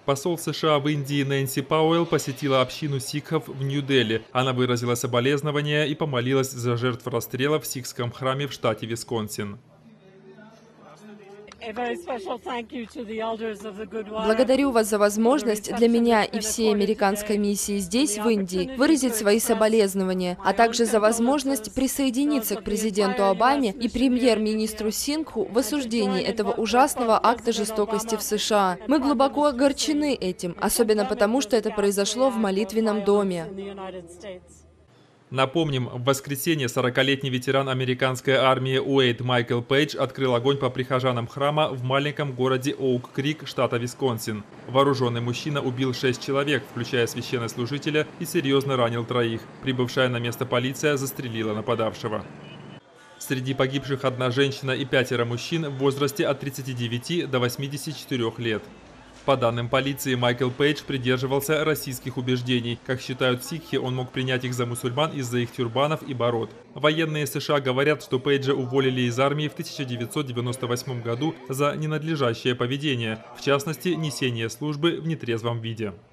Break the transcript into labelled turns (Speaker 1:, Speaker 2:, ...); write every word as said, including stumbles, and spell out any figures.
Speaker 1: Посол США в Индии Нэнси Пауэлл посетила общину сикхов в Нью-Дели. Она выразила соболезнования и помолилась за жертв расстрела в сикхском храме в штате Висконсин.
Speaker 2: Благодарю вас за возможность для меня и всей американской миссии здесь, в Индии, выразить свои соболезнования, а также за возможность присоединиться к президенту Обаме и премьер-министру Сингху в осуждении этого ужасного акта жестокости в США. Мы глубоко огорчены этим, особенно потому, что это произошло в молитвенном доме.
Speaker 1: Напомним, в воскресенье сорокалетний ветеран американской армии Уэйд Майкл Пейдж открыл огонь по прихожанам храма в маленьком городе Оук-Крик, штата Висконсин. Вооруженный мужчина убил шесть человек, включая священнослужителя, и серьезно ранил троих. Прибывшая на место полиция застрелила нападавшего. Среди погибших одна женщина и пятеро мужчин в возрасте от тридцати девяти до восьмидесяти четырёх лет. По данным полиции, Майкл Пейдж придерживался российских убеждений. Как считают сикхи, он мог принять их за мусульман из-за их тюрбанов и бород. Военные США говорят, что Пейджа уволили из армии в тысяча девятьсот девяносто восьмом году за ненадлежащее поведение, в частности, несение службы в нетрезвом виде.